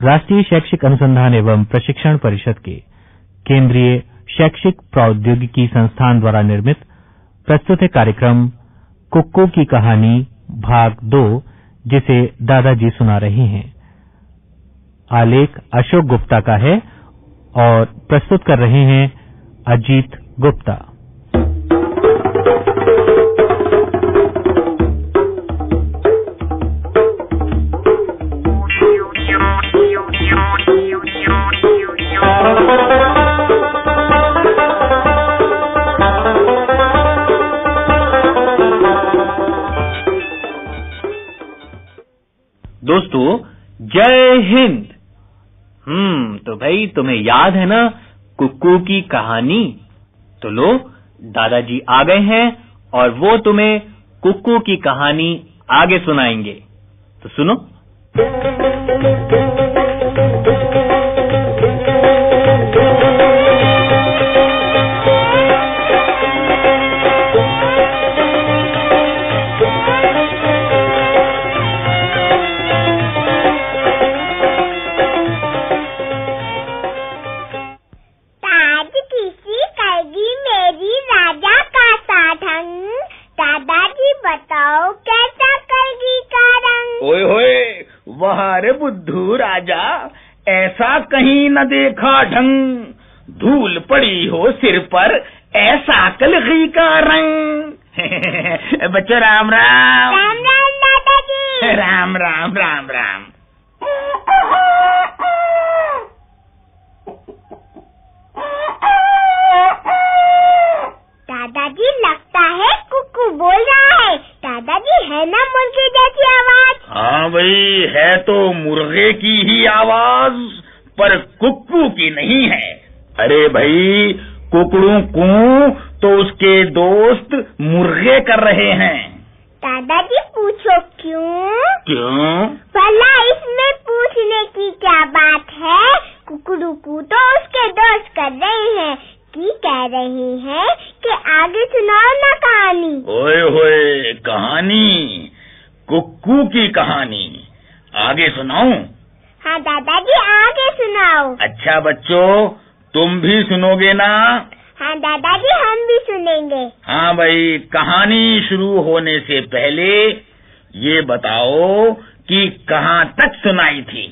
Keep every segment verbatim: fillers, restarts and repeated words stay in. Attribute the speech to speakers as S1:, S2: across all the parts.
S1: राष्ट्रीय शैक्षिक अनुसंधान एवं प्रशिक्षण परिषद के केंद्रीय शैक्षिक प्रौद्योगिकी संस्थान द्वारा निर्मित प्रस्तुत है कार्यक्रम कुक्कू की कहानी भाग दो, जिसे दादाजी सुना रहे हैं। आलेख अशोक गुप्ता का है और प्रस्तुत कर रहे हैं अजीत गुप्ता।
S2: दोस्तों, जय हिंद। हम्म तो भाई तुम्हें याद है ना कुक्कू की कहानी? तो लो, दादाजी आ गए हैं और वो तुम्हें कुक्कू की कहानी आगे सुनाएंगे। तो सुनो।
S3: अरे बुद्धू राजा, ऐसा कहीं न देखा ढंग, धूल पड़ी हो सिर पर ऐसा कलगी का रंग। बच्चों राम राम।
S4: राम राम दादाजी।
S3: राम राम राम राम।
S4: दादाजी, लगता है कुक्कू बोल रहा है। दादाजी, है ना मुर्गे जैसी आवाज?
S3: हाँ भाई, है तो मुर्गे की ही आवाज, पर कुक्कू की नहीं है। अरे भाई, कुकड़ू कू तो उसके दोस्त मुर्गे कर रहे हैं।
S4: दादाजी, पूछो क्यों?
S3: क्यों?
S4: भला इसमें पूछने की क्या बात है? कुकड़ू कू तो उसके दोस्त कर रहे हैं कि कह रहे हैं कि आगे सुनाओ ना कहानी।
S3: ओए होए, कहानी? कुक्कू की कहानी आगे सुनाऊं?
S4: हाँ दादाजी, आगे सुनाओ।
S3: अच्छा बच्चों, तुम भी सुनोगे ना?
S4: हाँ दादाजी, हम भी सुनेंगे।
S3: हाँ भाई, कहानी शुरू होने से पहले ये बताओ कि कहाँ तक सुनाई थी?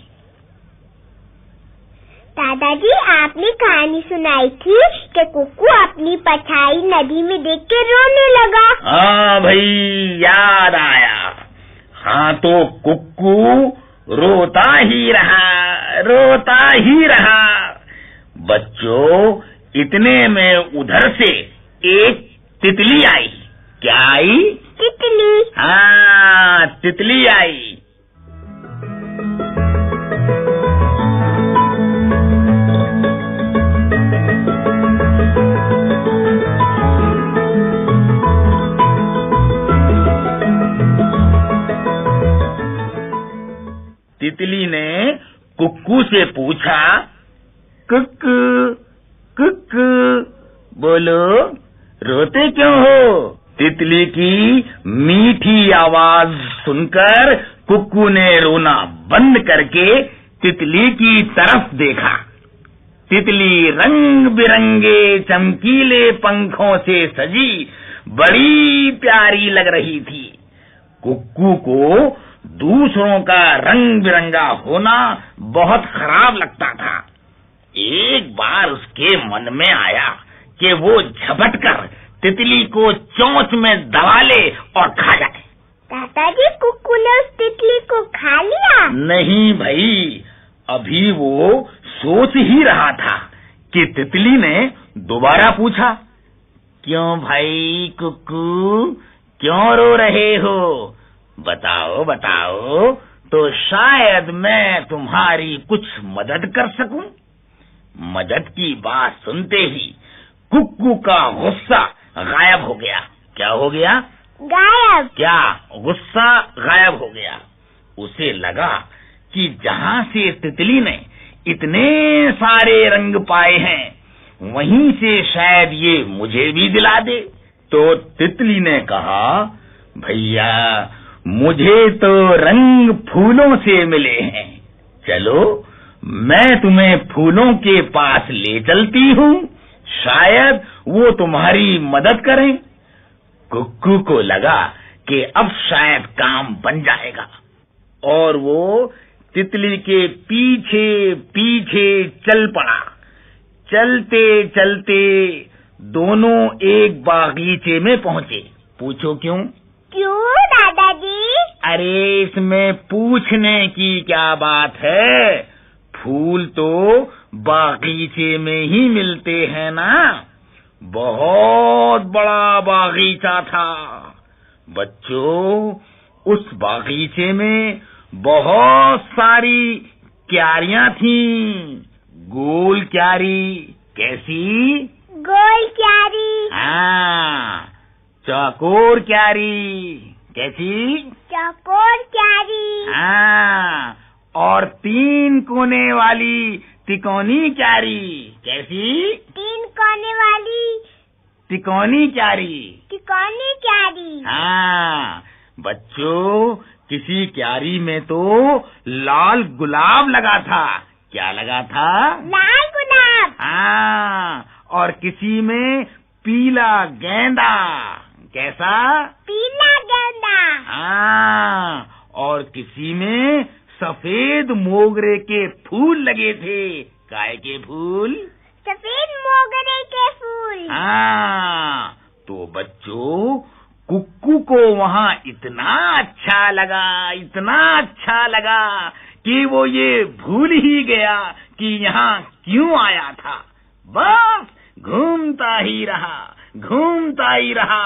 S4: दादाजी, आपने कहानी सुनाई थी कि कुक्कू अपनी परछाई नदी में देख के रोने लगा।
S3: हाँ भाई, याद आया। हाँ तो कुक्कू रोता ही रहा, रोता ही रहा। बच्चों, इतने में उधर से एक तितली आई। क्या आई?
S4: तितली।
S3: हाँ, तितली आई। तितली ने कुक्कू से पूछा, कुक्कू कुक्कू, बोलो रोते क्यों हो? तितली की मीठी आवाज सुनकर कुक्कू ने रोना बंद करके तितली की तरफ देखा। तितली रंग बिरंगे चमकीले पंखों से सजी बड़ी प्यारी लग रही थी। कुक्कू को दूसरों का रंग बिरंगा होना बहुत खराब लगता था। एक बार उसके मन में आया कि वो झपट कर तितली को चोंच में दबा ले और खा जाए।
S4: दादाजी, कुक्कू ने उस तितली को खा लिया?
S3: नहीं भाई, अभी वो सोच ही रहा था कि तितली ने दोबारा पूछा, क्यों भाई कुक्कू, क्यों रो रहे हो? बताओ बताओ, तो शायद मैं तुम्हारी कुछ मदद कर सकूं। मदद की बात सुनते ही कुक्कू का गुस्सा गायब हो गया। क्या हो गया?
S4: गायब।
S3: क्या? गुस्सा गायब हो गया। उसे लगा कि जहाँ से तितली ने इतने सारे रंग पाए हैं, वहीं से शायद ये मुझे भी दिला दे। तो तितली ने कहा, भैया मुझे तो रंग फूलों से मिले हैं, चलो मैं तुम्हें फूलों के पास ले चलती हूँ, शायद वो तुम्हारी मदद करें। कुक्कू को लगा कि अब शायद काम बन जाएगा और वो तितली के पीछे पीछे चल पड़ा। चलते चलते दोनों एक बागीचे में पहुँचे। पूछो क्यों?
S4: क्यों दादाजी?
S3: अरे इसमें पूछने की क्या बात है, फूल तो बागीचे में ही मिलते हैं ना। बहुत बड़ा बागीचा था बच्चों। उस बागीचे में बहुत सारी क्यारियां थीं। गोल क्यारी। कैसी?
S4: गोल क्यारी।
S3: हाँ। चौकोर क्यारी। कैसी?
S4: चौकोर क्यारी।
S3: हाँ। और तीन कोने वाली तिकोनी क्यारी। कैसी?
S4: तीन कोने वाली
S3: तिकोनी क्यारी।
S4: तिकोनी क्यारी।
S3: हाँ बच्चों, किसी क्यारी में तो लाल गुलाब लगा था। क्या लगा था?
S4: लाल गुलाब।
S3: हाँ। और किसी में पीला गेंदा। कैसा?
S4: पीला गेंदा।
S3: हाँ। और किसी में सफेद मोगरे के फूल लगे थे। काय के फूल?
S4: सफेद मोगरे के फूल।
S3: हाँ। तो बच्चों, कुक्कू को वहाँ इतना अच्छा लगा, इतना अच्छा लगा कि वो ये भूल ही गया कि यहाँ क्यों आया था। बस घूमता ही रहा, घूमता ही रहा।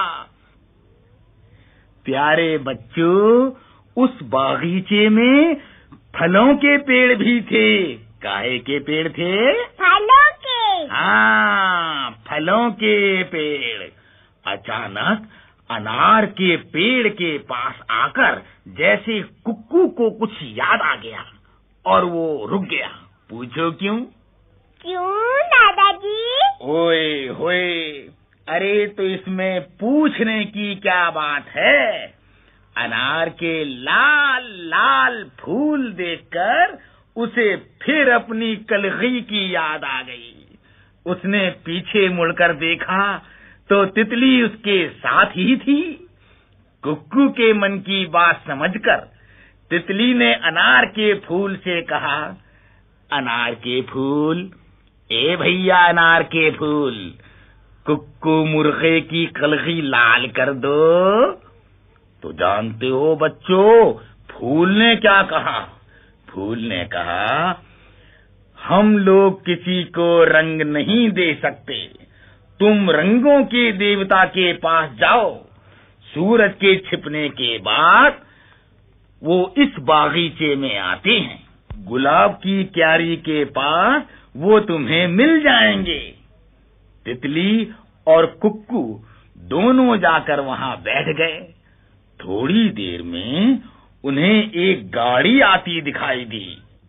S3: प्यारे बच्चों, उस बागीचे में फलों के पेड़ भी थे। काहे के पेड़ थे?
S4: फलों के।
S3: हाँ, फलों के पेड़। अचानक अनार के पेड़ के पास आकर जैसे कुक्कू को कुछ याद आ गया और वो रुक गया। पूछो क्यों?
S4: क्यों दादाजी?
S3: ओए होए, अरे तो इसमें पूछने की क्या बात है। अनार के लाल लाल फूल देखकर उसे फिर अपनी कलगी की याद आ गई। उसने पीछे मुड़कर देखा तो तितली उसके साथ ही थी। कुक्कू के मन की बात समझकर तितली ने अनार के फूल से कहा, अनार के फूल, ए भैया अनार के फूल, कुक्कू मुर्गे की कलगी लाल कर दो। तो जानते हो बच्चों, फूल ने क्या कहा? फूल ने कहा, हम लोग किसी को रंग नहीं दे सकते, तुम रंगों के देवता के पास जाओ। सूरज के छिपने के बाद वो इस बागीचे में आते हैं। गुलाब की क्यारी के पास वो तुम्हें मिल जाएंगे। तितली और कुक्कू दोनों जाकर वहां बैठ गए। थोड़ी देर में उन्हें एक गाड़ी आती दिखाई दी।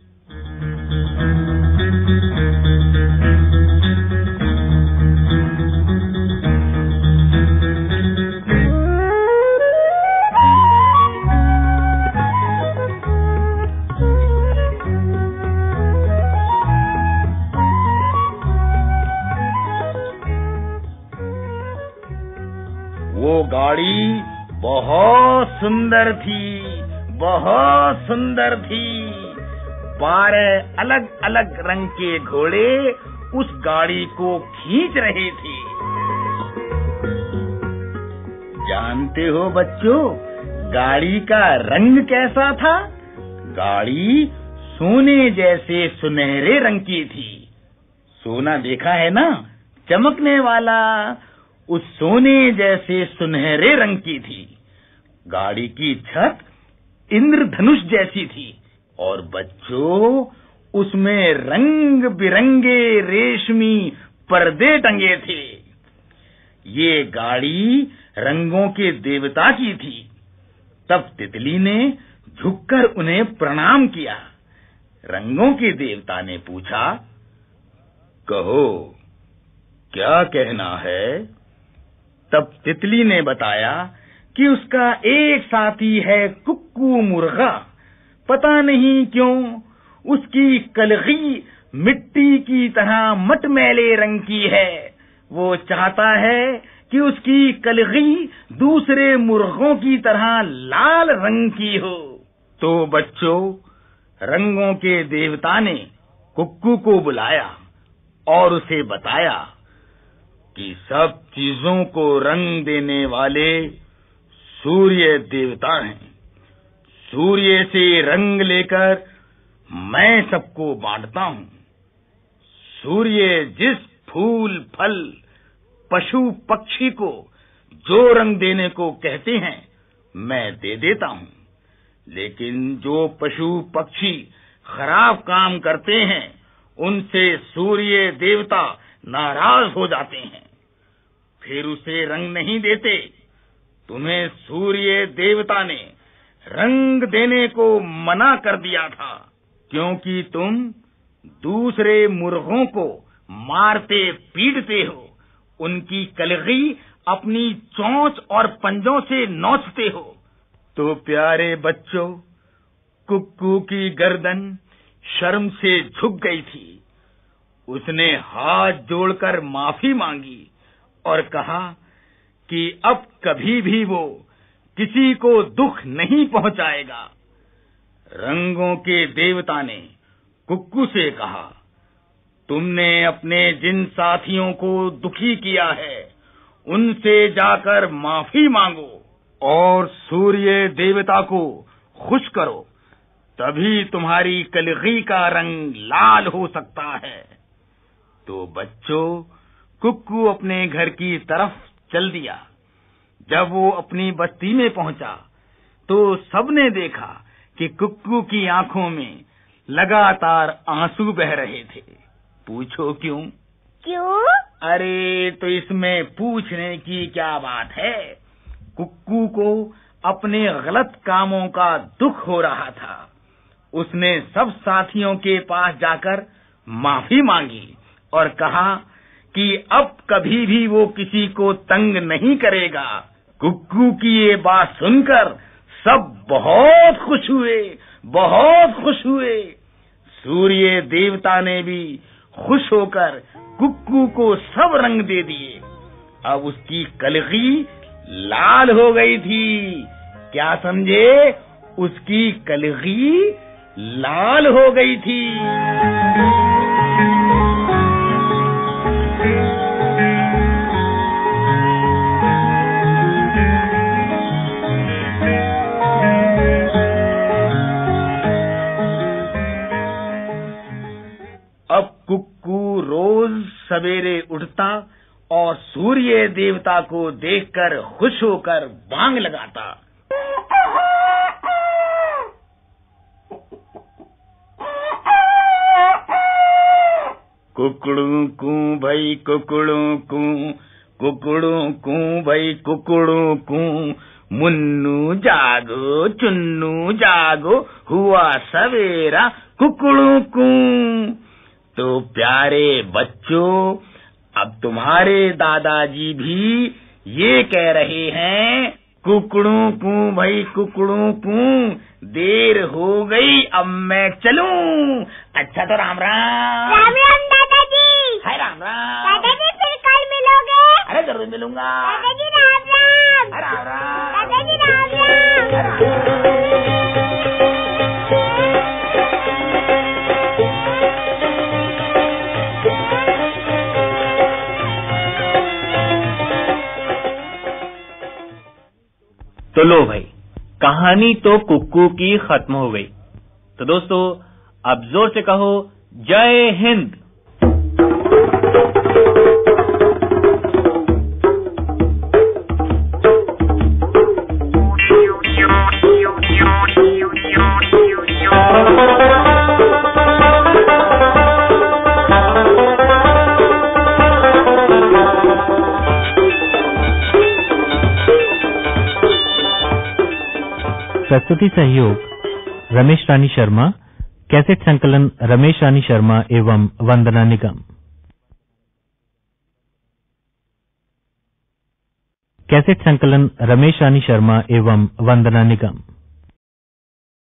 S3: वो गाड़ी बहुत सुंदर थी, बहुत सुंदर थी। बारह अलग अलग रंग के घोड़े उस गाड़ी को खींच रहे थे। जानते हो बच्चों, गाड़ी का रंग कैसा था? गाड़ी सोने जैसे सुनहरे रंग की थी। सोना देखा है ना, चमकने वाला। उस सोने जैसे सुनहरे रंग की थी। गाड़ी की छत इंद्रधनुष जैसी थी और बच्चों, उसमें रंग बिरंगे रेशमी पर्दे टंगे थे। ये गाड़ी रंगों के देवता की थी। तब तितली ने झुककर उन्हें प्रणाम किया। रंगों के देवता ने पूछा, कहो क्या कहना है? तब तितली ने बताया कि उसका एक साथी है कुक्कू मुर्गा। पता नहीं क्यों उसकी कलगी मिट्टी की तरह मटमैले रंग की है। वो चाहता है कि उसकी कलगी दूसरे मुर्गों की तरह लाल रंग की हो। तो बच्चों, रंगों के देवता ने कुक्कू को बुलाया और उसे बताया कि सब चीजों को रंग देने वाले सूर्य देवता हैं। सूर्य से रंग लेकर मैं सबको बांटता हूँ। सूर्य जिस फूल, फल, पशु, पक्षी को जो रंग देने को कहते हैं मैं दे देता हूँ। लेकिन जो पशु पक्षी खराब काम करते हैं उनसे सूर्य देवता नाराज हो जाते हैं, फिर उसे रंग नहीं देते। तुम्हें सूर्य देवता ने रंग देने को मना कर दिया था, क्योंकि तुम दूसरे मुर्गों को मारते पीटते हो, उनकी कलगी अपनी चोंच और पंजों से नोचते हो। तो प्यारे बच्चों, कुक्कू की गर्दन शर्म से झुक गई थी। उसने हाथ जोड़कर माफी मांगी और कहा कि अब कभी भी वो किसी को दुख नहीं पहुंचाएगा। रंगों के देवता ने कुक्कू से कहा, तुमने अपने जिन साथियों को दुखी किया है उनसे जाकर माफी मांगो और सूर्य देवता को खुश करो, तभी तुम्हारी कलगी का रंग लाल हो सकता है। तो बच्चों, कुक्कू अपने घर की तरफ चल दिया। जब वो अपनी बस्ती में पहुंचा तो सबने देखा कि कुक्कू की आंखों में लगातार आंसू बह रहे थे। पूछो क्यों?
S4: क्यों?
S3: अरे तो इसमें पूछने की क्या बात है। कुक्कू को अपने गलत कामों का दुख हो रहा था। उसने सब साथियों के पास जाकर माफी मांगी और कहा कि अब कभी भी वो किसी को तंग नहीं करेगा। कुक्कू की ये बात सुनकर सब बहुत खुश हुए, बहुत खुश हुए। सूर्य देवता ने भी खुश होकर कुक्कू को सब रंग दे दिए। अब उसकी कलगी लाल हो गई थी। क्या समझे? उसकी कलगी लाल हो गई थी। अब कुक्कू रोज सवेरे उठता और सूर्य देवता को देखकर खुश होकर बांग लगाता। कुकड़ू कू भाई कुकड़ू कू, कुकड़ू कू भाई कुकड़ू कू, मुन्नू जागो चुन्नू जागो, हुआ सवेरा कुकड़ू कू। तो प्यारे बच्चों, अब तुम्हारे दादाजी भी ये कह रहे हैं, कुकड़ू कू भाई कुकड़ू कू, देर हो गई अब मैं चलूं। अच्छा तो राम राम।
S4: राम राम दादाजी।
S3: हाय राम राम।
S4: दादाजी फिर कल मिलोगे?
S3: अरे जरूर मिलूंगा।
S4: दादाजी राम राम।
S3: राम राम।
S4: दादाजी राम राम।
S2: तो लो भाई, कहानी तो कुक्कू की खत्म हो गई। तो दोस्तों, अब जोर से कहो जय हिंद।
S1: प्रस्तुति सहयोग रमेश रानी शर्मा, कैसेट संकलन रमेश रानी शर्मा एवं वंदना निगम। कैसेट संकलन रमेश रानी शर्मा एवं वंदना निगम।